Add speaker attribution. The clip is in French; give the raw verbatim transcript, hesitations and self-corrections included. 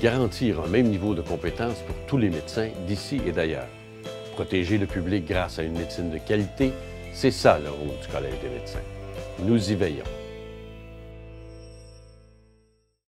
Speaker 1: garantir un même niveau de compétence pour tous les médecins d'ici et d'ailleurs. Protéger le public grâce à une médecine de qualité, c'est ça le rôle du Collège des médecins. Nous y veillons.